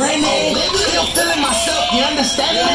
granny. Still feeling myself, you understand me?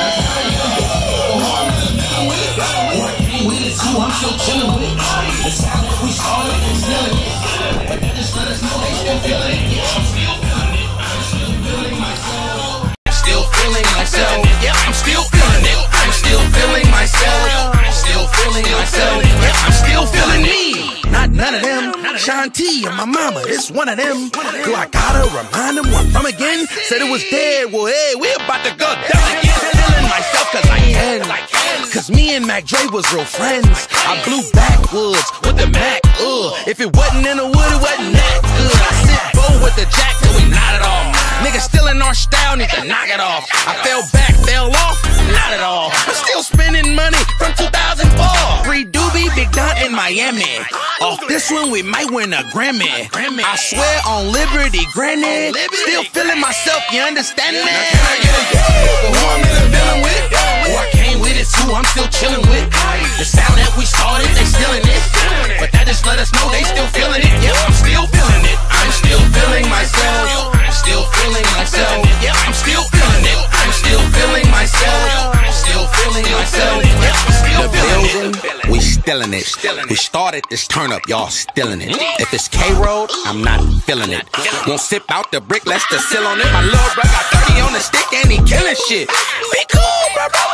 I'm still chillin' with it. The sound that we started is still it. But that just let us know they still feeling it. Yeah, I'm still feeling it. I'm still feeling myself. I'm still feeling myself. Yeah, I'm still feeling it. I'm still feeling myself. I'm still feeling myself. Yeah, I'm still feeling me. Not none of them. Shanti and my mama, it's one of them. Do I gotta remind them where I'm from again? Said it was dead. Well, hey, we about to go down again. Feeling myself cause I can. Cause me and Mac Dre was real friends. I blew backwoods with the Mac, if it wasn't in the wood, it wasn't that good. I sit bow with the jack till we knot it off. Niggas still in our style, need to knock it off. I fell back, fell off, not at all. I'm still spending money from 2004. Free Doobie, Big Dot in Miami. Off this one, we might win a Grammy. I swear on Liberty, Granny. Still feeling myself, you understand me? Now can I get a for who I'm really dealing with? Who I came with is who I'm still chilling with. The sound that we started, they still in it. But that just let us know they still feeling it. Yeah, I'm still feeling it. I'm still feeling myself. I'm still feeling myself. Yeah, I'm still feeling it. I'm still feeling myself. I'm still feeling myself. Yeah, I'm still feeling it. We still in it. We started this turn up, y'all still in it. If it's K-Road, I'm not feeling it. Won't sip out the brick, let's the seal on it. My little bro got 30 on the stick and he killing shit. Be cool, bro.